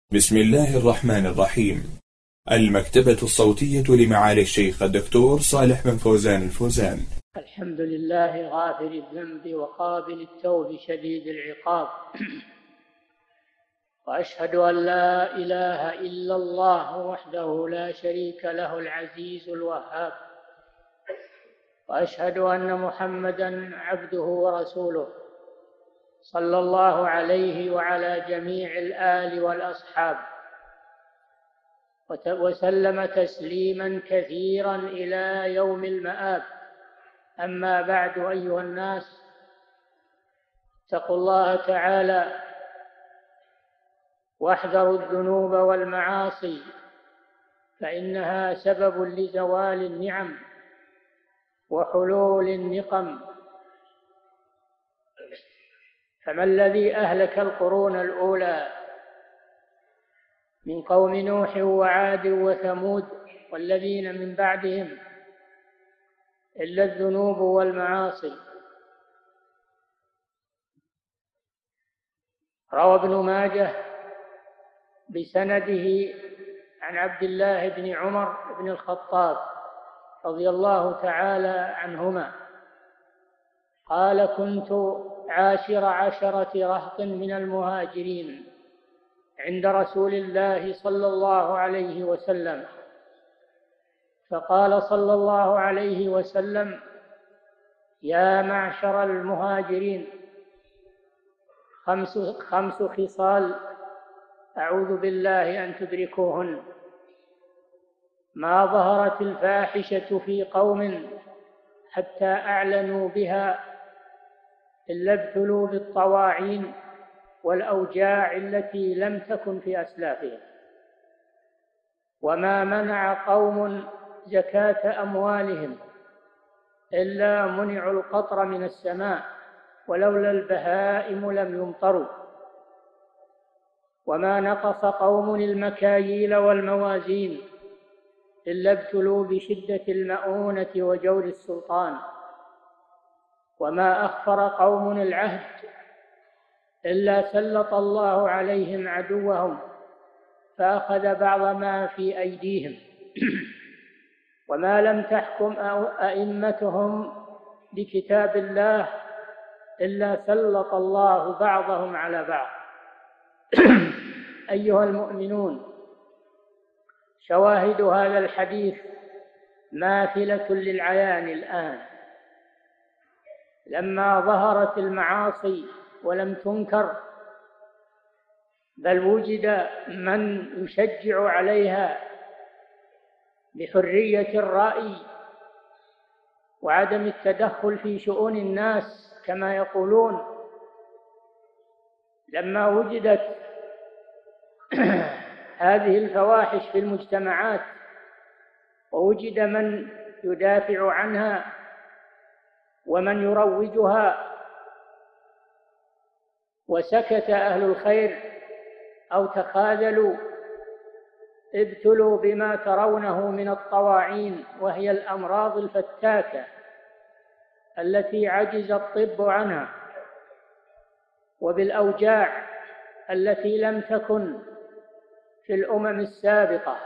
بسم الله الرحمن الرحيم. المكتبة الصوتية لمعالي الشيخ الدكتور صالح بن فوزان الفوزان. الحمد لله غافر الذنب وقابل التوب شديد العقاب. وأشهد أن لا إله إلا الله وحده لا شريك له العزيز الوهاب. وأشهد أن محمدًا عبده ورسوله صلى الله عليه وعلى جميع الآل والأصحاب وسلم تسليمًا كثيرًا إلى يوم المآب. أما بعد، أيها الناس، اتقوا الله تعالى واحذروا الذنوب والمعاصي، فإنها سبب لزوال النعم وحلول النقم. فما الذي أهلك القرون الأولى من قوم نوح وعاد وثمود والذين من بعدهم إلا الذنوب والمعاصي. روى ابن ماجه بسنده عن عبد الله بن عمر بن الخطاب رضي الله تعالى عنهما قال: كنت عاشر عشرة رهط من المهاجرين عند رسول الله صلى الله عليه وسلم، فقال صلى الله عليه وسلم: يا معشر المهاجرين، خمس خصال أعوذ بالله أن تدركوهن: ما ظهرت الفاحشة في قوم حتى أعلنوا بها إلا ابتلوا بالطواعين والأوجاع التي لم تكن في أسلافهم، وما منع قوم زكاة أموالهم إلا منعوا القطر من السماء، ولولا البهائم لم يمطروا، وما نقص قوم المكاييل والموازين إلا ابتلوا بشدة المؤونة وجور السلطان، وما أخفر قوم العهد إلا سلط الله عليهم عدوهم فأخذ بعض ما في أيديهم، وما لم تحكم أئمتهم بكتاب الله إلا سلط الله بعضهم على بعض. أيها المؤمنون، شواهد هذا الحديث ماثلة للعيان الآن، لما ظهرت المعاصي ولم تنكر، بل وجد من يشجع عليها بحرية الرأي وعدم التدخل في شؤون الناس كما يقولون. لما وجدت هذه الفواحش في المجتمعات ووجد من يدافع عنها ومن يروجها، وسكت أهل الخير أو تخاذلوا، ابتلوا بما ترونه من الطواعين، وهي الأمراض الفتاكة التي عجز الطب عنها، وبالأوجاع التي لم تكن في الأمم السابقة.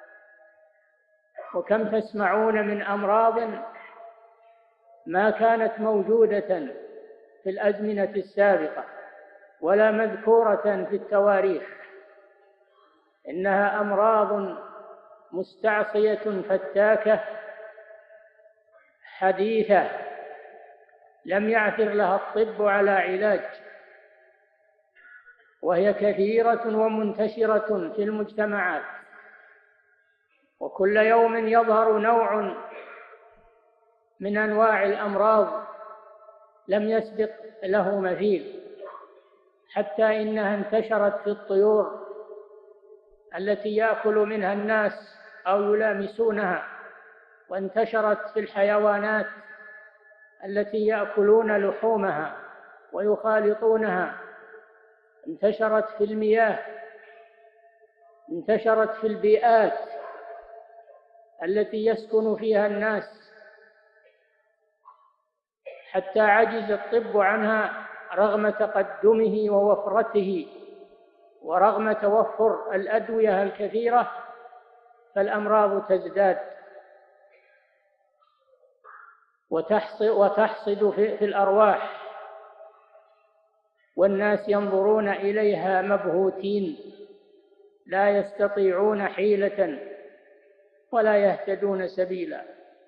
وكم تسمعون من أمراض ما كانت موجودة في الأزمنة السابقة ولا مذكورة في التواريخ، إنها أمراض مستعصية فتاكة حديثة لم يعثر لها الطب على علاج، وهي كثيرة ومنتشرة في المجتمعات، وكل يوم يظهر نوع من أنواع الأمراض لم يسبق له مثيل، حتى إنها انتشرت في الطيور التي يأكل منها الناس أو يلامسونها، وانتشرت في الحيوانات التي يأكلون لحومها ويخالطونها، انتشرت في المياه، انتشرت في البيئات التي يسكن فيها الناس، حتى عجز الطب عنها رغم تقدمه ووفرته ورغم توفر الأدوية الكثيرة فالأمراض تزداد وتحصد في الأرواح، والناس ينظرون إليها مبهوتين لا يستطيعون حيلة ولا يهتدون سبيلا.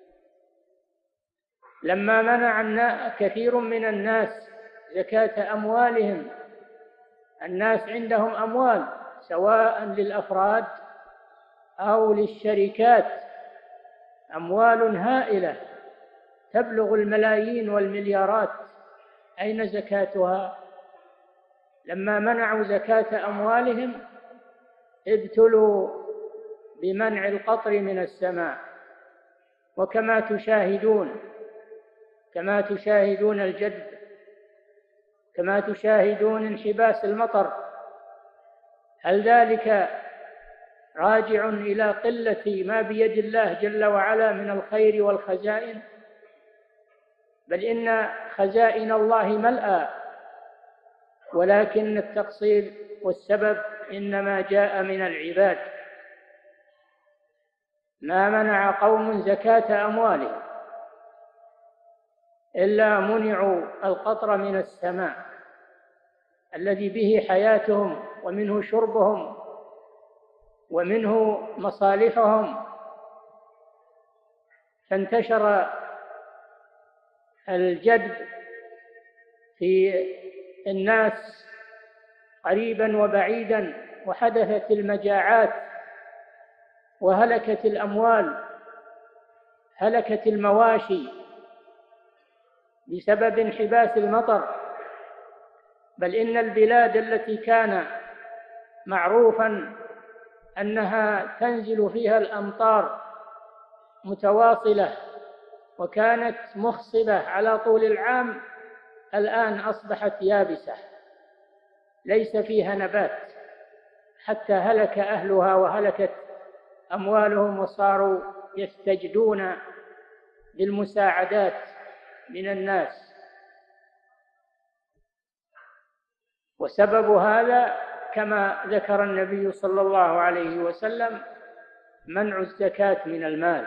لما منع كثير من الناس زكاة أموالهم، الناس عندهم أموال سواء للأفراد أو للشركات، أموال هائلة تبلغ الملايين والمليارات، أين زكاتها؟ لما منعوا زكاة أموالهم ابتلوا بمنع القطر من السماء. وكما تشاهدون الجد، كما تشاهدون انحباس المطر، هل ذلك راجع إلى قلة ما بيد الله جل وعلا من الخير والخزائن؟ بل إن خزائن الله ملأى، ولكن التقصير والسبب إنما جاء من العباد. ما منع قوم زكاة أموالهم إلا منعوا القطر من السماء الذي به حياتهم ومنه شربهم ومنه مصالحهم، فانتشر الجدب في الناس قريبا وبعيدا، وحدثت المجاعات وهلكت الأموال، هلكت المواشي بسبب انحباس المطر. بل إن البلاد التي كان معروفا أنها تنزل فيها الأمطار متواصلة وكانت مخصبة على طول العام، الآن أصبحت يابسة ليس فيها نبات، حتى هلك أهلها وهلكت أموالهم، وصاروا يستجدون بالمساعدات من الناس. وسبب هذا كما ذكر النبي صلى الله عليه وسلم منع الزكاة من المال.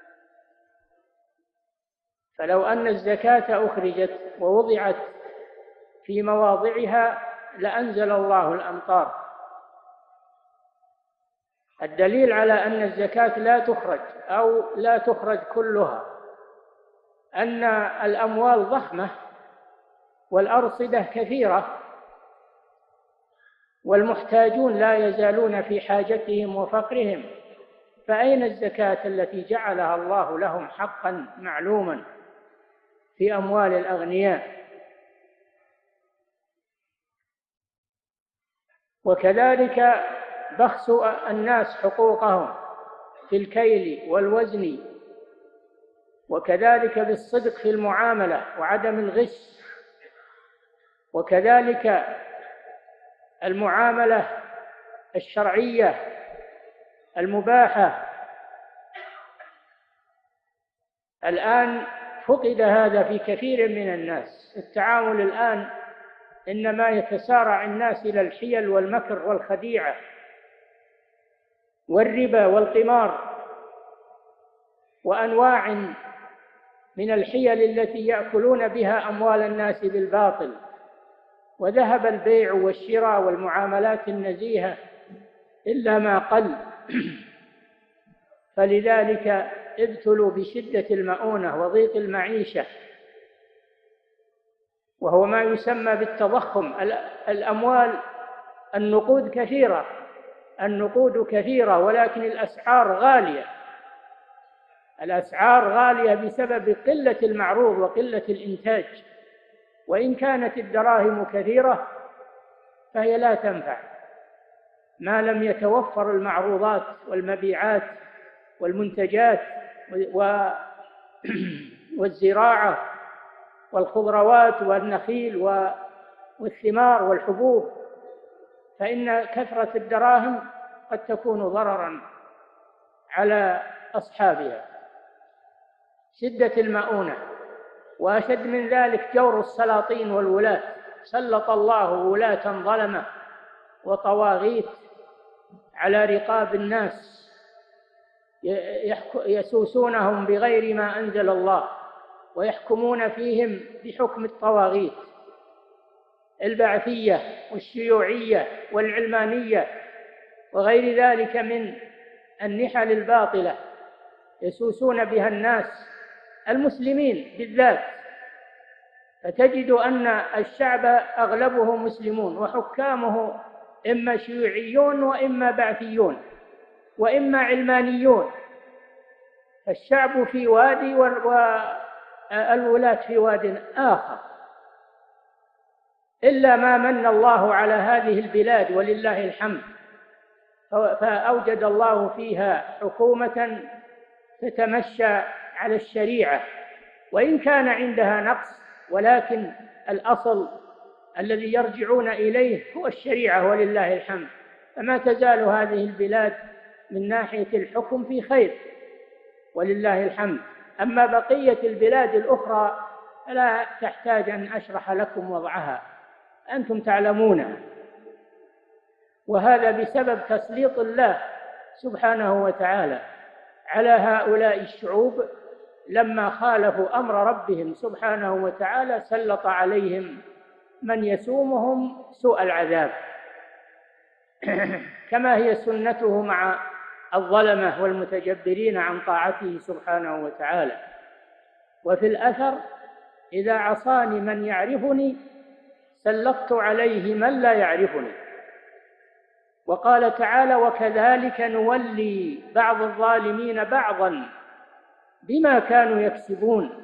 فلو أن الزكاة أخرجت ووضعت في مواضعها لأنزل الله الأمطار. الدليل على أن الزكاة لا تخرج أو لا تخرج كلها أن الأموال ضخمة والأرصدة كثيرة، والمحتاجون لا يزالون في حاجتهم وفقرهم، فأين الزكاة التي جعلها الله لهم حقا معلوما في أموال الأغنياء؟ وكذلك بخس الناس حقوقهم في الكيل والوزن، وكذلك بالصدق في المعاملة وعدم الغش، وكذلك المعاملة الشرعية المباحة. الآن فقد هذا في كثير من الناس. التعامل الآن إنما يتسارع الناس إلى الحيل والمكر والخديعة والربا والقمار وأنواع من الحيل التي يأكلون بها أموال الناس بالباطل، وذهب البيع والشراء والمعاملات النزيهة إلا ما قل. فلذلك ابتلوا بشدة المؤونة وضيق المعيشة، وهو ما يسمى بالتضخم. الأموال النقود كثيرة ولكن الأسعار غالية. الأسعار غالية بسبب قلة المعروض وقلة الإنتاج، وإن كانت الدراهم كثيرة فهي لا تنفع ما لم يتوفر المعروضات والمبيعات والمنتجات والزراعة والخضروات والنخيل والثمار والحبوب، فإن كثرة الدراهم قد تكون ضررا على أصحابها. شدة المؤونة، وأشد من ذلك جور السلاطين والولاة. سلط الله ولاة ظلمة وطواغيت على رقاب الناس يسوسونهم بغير ما أنزل الله ويحكمون فيهم بحكم الطواغيت البعثية والشيوعية والعلمانية وغير ذلك من النحل الباطلة يسوسون بها الناس المسلمين بالذات. فتجد أن الشعب أغلبه مسلمون وحكامه إما شيوعيون وإما بعثيون وإما علمانيون، فالشعب في وادي والولاة في واد آخر، إلا ما من الله على هذه البلاد ولله الحمد، فأوجد الله فيها حكومة تتمشى على الشريعة وإن كان عندها نقص، ولكن الأصل الذي يرجعون إليه هو الشريعة ولله الحمد. فما تزال هذه البلاد من ناحية الحكم في خير ولله الحمد. أما بقية البلاد الأخرى فلا تحتاج أن أشرح لكم وضعها، أنتم تعلمون، وهذا بسبب تسليط الله سبحانه وتعالى على هؤلاء الشعوب. لما خالفوا أمر ربهم سبحانه وتعالى سلط عليهم من يسومهم سوء العذاب كما هي سنته مع الظلمة والمتجبرين عن طاعته سبحانه وتعالى. وفي الأثر: إذا عصاني من يعرفني سلطت عليه من لا يعرفني. وقال تعالى: وكذلك نولي بعض الظالمين بعضا بما كانوا يكسبون.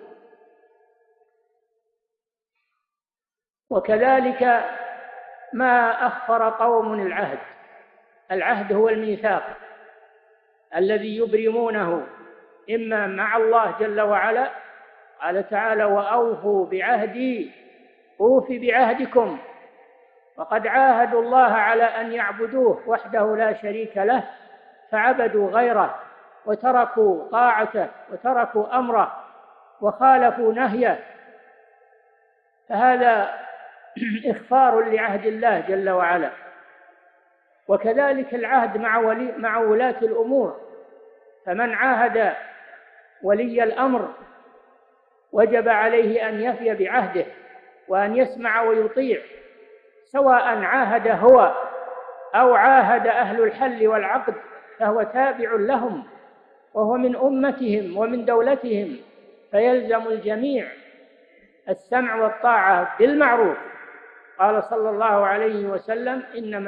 وكذلك ما أخفر قوم العهد. العهد هو الميثاق الذي يبرمونه إما مع الله جل وعلا، قال تعالى: وأوفوا بعهدي أوف بعهدكم، وقد عاهدوا الله على أن يعبدوه وحده لا شريك له فعبدوا غيره وتركوا طاعته وتركوا أمره وخالفوا نهيه، فهذا إخفار لعهد الله جل وعلا. وكذلك العهد مع ولاة الأمور، فمن عاهد ولي الأمر وجب عليه أن يفي بعهده وأن يسمع ويطيع، سواء عاهد هو أو عاهد أهل الحل والعقد، فهو تابع لهم وهو من أمتهم ومن دولتهم، فيلزم الجميع السمع والطاعة بالمعروف. قال صلى الله عليه وسلم: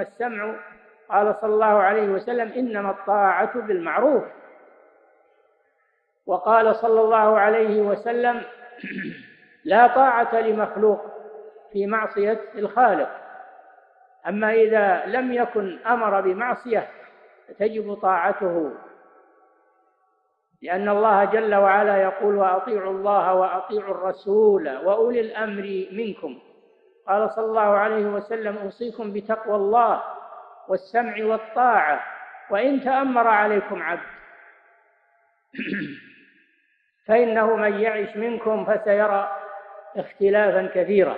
إنما الطاعة بالمعروف. وقال صلى الله عليه وسلم: لا طاعة لمخلوق في معصية الخالق. أما إذا لم يكن أمر بمعصية فتجب طاعته، لأن الله جل وعلا يقول: وأطيعوا الله وأطيعوا الرسول وأولي الأمر منكم. قال صلى الله عليه وسلم: أوصيكم بتقوى الله والسمع والطاعة وإن تأمر عليكم عبد فإنه من يعش منكم فسيرى اختلافا كثيرا.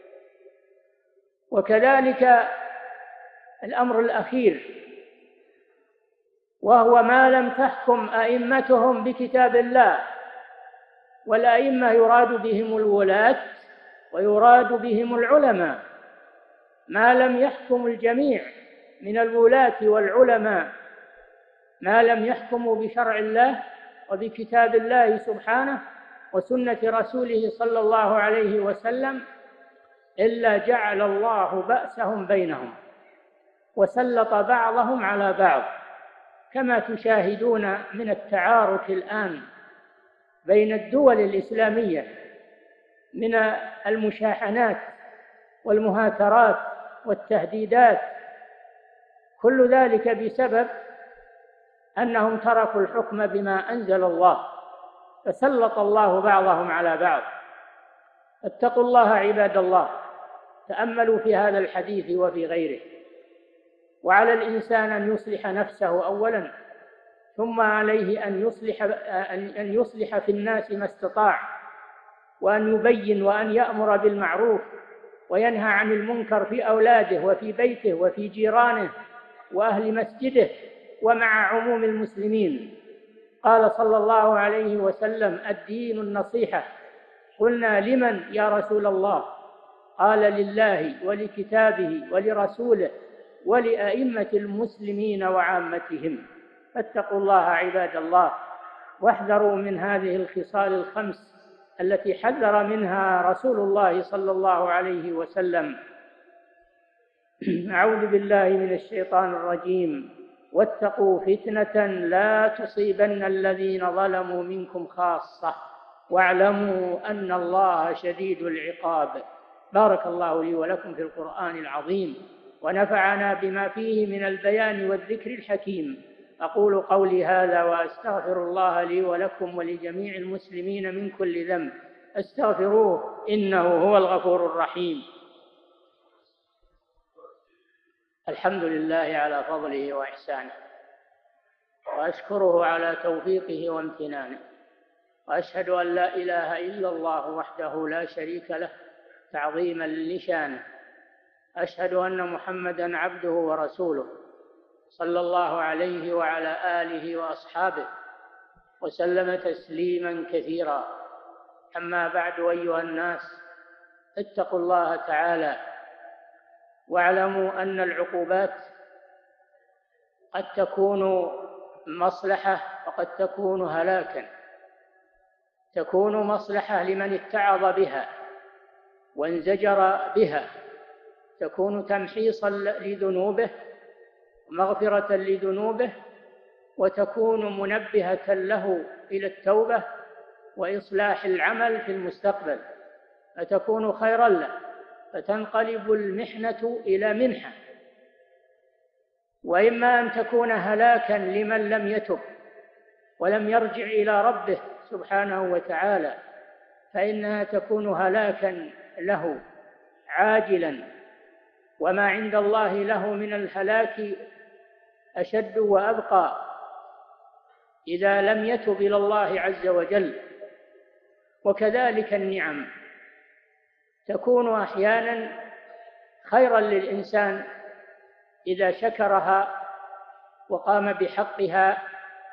وكذلك الأمر الأخير، وهو ما لم تحكم أئمتهم بكتاب الله. والأئمة يراد بهم الولاة ويراد بهم العلماء. ما لم يحكم الجميع من الولاة والعلماء، ما لم يحكموا بشرع الله وبكتاب الله سبحانه وسنة رسوله صلى الله عليه وسلم، إلا جعل الله بأسهم بينهم وسلط بعضهم على بعض، كما تشاهدون من التعارك الآن بين الدول الإسلامية من المشاحنات والمهاترات والتهديدات، كل ذلك بسبب أنهم تركوا الحكم بما أنزل الله، فسلط الله بعضهم على بعض. اتقوا الله عباد الله، تأملوا في هذا الحديث وفي غيره. وعلى الإنسان أن يصلح نفسه أولا، ثم عليه أن يصلح في الناس ما استطاع، وأن يبين وأن يأمر بالمعروف وينهى عن المنكر في أولاده وفي بيته وفي جيرانه وأهل مسجده ومع عموم المسلمين. قال صلى الله عليه وسلم: الدين النصيحة. قلنا: لمن يا رسول الله؟ قال: لله ولكتابه ولرسوله ولأئمة المسلمين وعامتهم. فاتقوا الله عباد الله، واحذروا من هذه الخصال الخمس التي حذر منها رسول الله صلى الله عليه وسلم. أعوذ بالله من الشيطان الرجيم. واتقوا فتنة لا تصيبن الذين ظلموا منكم خاصة واعلموا أن الله شديد العقاب. بارك الله لي ولكم في القرآن العظيم، ونفعنا بما فيه من البيان والذكر الحكيم. أقول قولي هذا وأستغفر الله لي ولكم ولجميع المسلمين من كل ذنب، استغفروه إنه هو الغفور الرحيم. الحمد لله على فضله وإحسانه، وأشكره على توفيقه وامتنانه، وأشهد أن لا إله إلا الله وحده لا شريك له تعظيما لشانه. أشهد أن محمدًا عبده ورسوله صلى الله عليه وعلى آله وأصحابه وسلم تسليما كثيرا. أما بعد، أيها الناس، اتقوا الله تعالى واعلموا أن العقوبات قد تكون مصلحة وقد تكون هلاكا. تكون مصلحة لمن اتعظ بها وانزجر بها، تكون تمحيصا لذنوبه ومغفرة لذنوبه، وتكون منبهة له إلى التوبة وإصلاح العمل في المستقبل، فتكون خيرا له، فتنقلب المحنة إلى منحة. وإما أن تكون هلاكا لمن لم يتب ولم يرجع إلى ربه سبحانه وتعالى، فإنها تكون هلاكا له عاجلا، وما عند الله له من الهلاك أشد وأبقى إذا لم يتب إلى الله عز وجل. وكذلك النعم تكون أحيانا خيرا للإنسان إذا شكرها وقام بحقها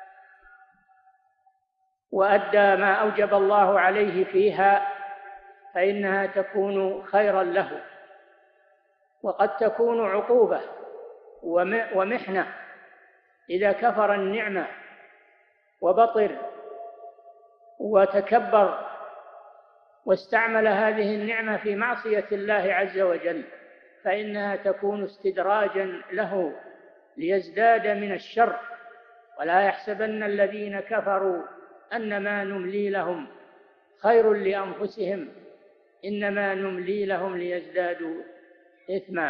وأدى ما أوجب الله عليه فيها، فإنها تكون خيرا له. وقد تكون عقوبة ومحنة إذا كفر النعمة وبطر وتكبر واستعمل هذه النعمة في معصية الله عز وجل، فإنها تكون استدراجا له ليزداد من الشر. ولا يحسبن الذين كفروا أنما نملي لهم خير لأنفسهم إنما نملي لهم ليزدادوا إثما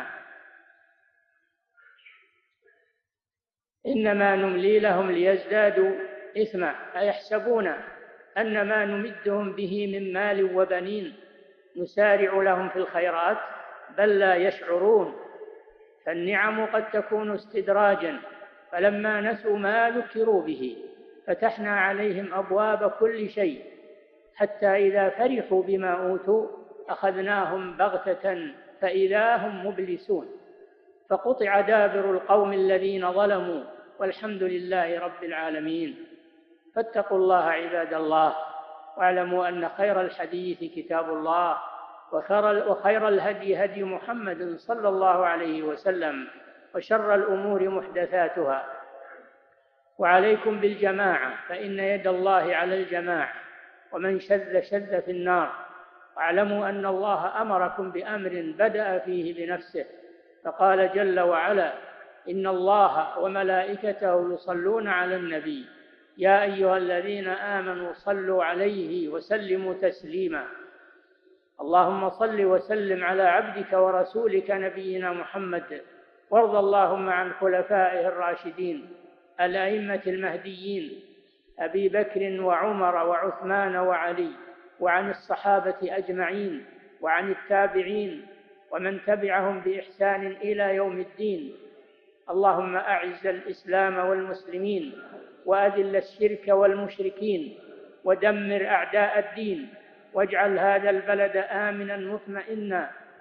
إنما نملي لهم ليزدادوا إثما أيحسبون أن ما نمدهم به من مال وبنين نسارع لهم في الخيرات بل لا يشعرون. فالنعم قد تكون استدراجا، فلما نسوا ما ذكروا به فتحنا عليهم أبواب كل شيء حتى إذا فرحوا بما أوتوا أخذناهم بغتة فإذا هم مبلسون. فقطع دابر القوم الذين ظلموا والحمد لله رب العالمين. فاتقوا الله عباد الله، واعلموا أن خير الحديث كتاب الله، وخير الهدي هدي محمد صلى الله عليه وسلم، وشر الأمور محدثاتها. وعليكم بالجماعة فإن يد الله على الجماعة، ومن شذ شذ في النار. واعلموا أن الله أمركم بأمر بدأ فيه بنفسه، فقال جل وعلا: إن الله وملائكته يصلون على النبي يا أيها الذين آمنوا صلوا عليه وسلموا تسليما. اللهم صل وسلم على عبدك ورسولك نبينا محمد، وارض اللهم عن خلفائه الراشدين الأئمة المهديين أبي بكر وعمر وعثمان وعلي، وعن الصحابة أجمعين، وعن التابعين ومن تبعهم بإحسان إلى يوم الدين. اللهم أعز الإسلام والمسلمين، وأذل الشرك والمشركين، ودمر أعداء الدين، واجعل هذا البلد آمنا مطمئنا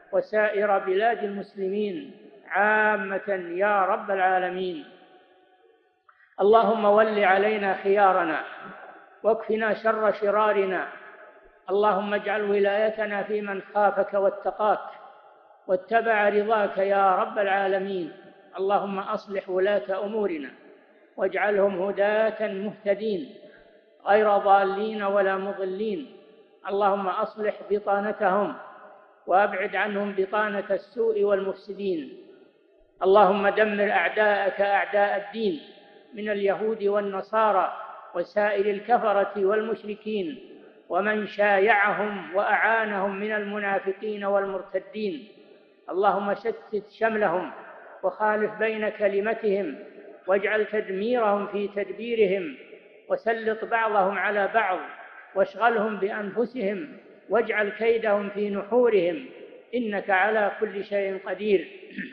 وسائر بلاد المسلمين عامة يا رب العالمين. اللهم ول علينا خيارنا واكفنا شر شرارنا. اللهم اجعل ولايتنا في من خافك واتقاك واتبع رضاك يا رب العالمين. اللهم أصلح ولاة أمورنا واجعلهم هداة مهتدين غير ضالين ولا مضلين. اللهم أصلح بطانتهم وأبعد عنهم بطانة السوء والمفسدين. اللهم دمر أعداءك أعداء الدين من اليهود والنصارى وسائر الكفرة والمشركين ومن شايعهم وأعانهم من المنافقين والمرتدين. اللهم شتت شملهم وخالف بين كلمتهم واجعل تدميرهم في تدبيرهم وسلط بعضهم على بعض واشغلهم بأنفسهم واجعل كيدهم في نحورهم إنك على كل شيء قدير.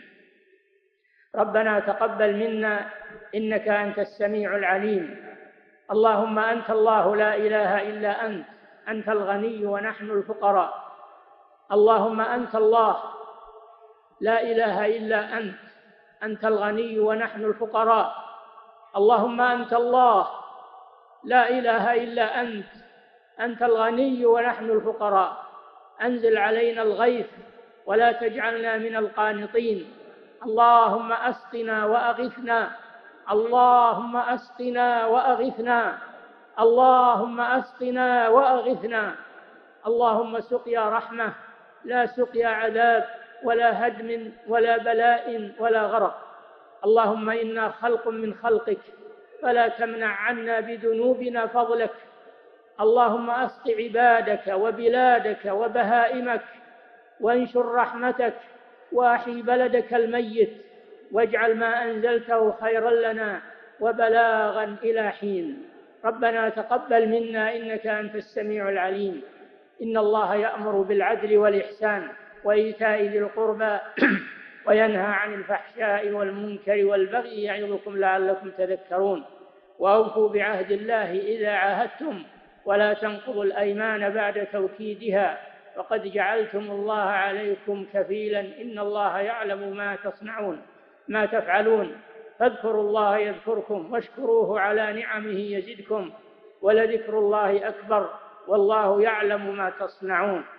ربنا تقبل منا إنك أنت السميع العليم. اللهم أنت الله لا إله إلا أنت، أنت الغني ونحن الفقراء. اللهم أنت الله لا إله إلا أنت، أنت الغني ونحن الفقراء. اللهم أنت الله لا إله إلا أنت، أنت الغني ونحن الفقراء. أنزل علينا الغيث ولا تجعلنا من القانطين. اللهم أسقنا وأغثنا، اللهم أسقنا وأغثنا، اللهم أسقنا وأغثنا. اللهم سقيا رحمة لا سقيا عذاب ولا هدم ولا بلاء ولا غرق. اللهم إنا خلق من خلقك فلا تمنع عنا بذنوبنا فضلك. اللهم أسق عبادك وبلادك وبهائمك وانشر رحمتك وأحي بلدك الميت واجعل ما أنزلته خيرا لنا وبلاغا إلى حين. ربنا تقبل منا إنك أنت السميع العليم. إن الله يأمر بالعدل والإحسان وإيتاء ذي القربى وينهى عن الفحشاء والمنكر والبغي يعظكم لعلكم تذكرون. وأوفوا بعهد الله إذا عاهدتم ولا تنقضوا الأيمان بعد توكيدها وقد جعلتم الله عليكم كفيلا إن الله يعلم ما تفعلون. فاذكروا الله يذكركم واشكروه على نعمه يزدكم ولذكر الله أكبر والله يعلم ما تصنعون.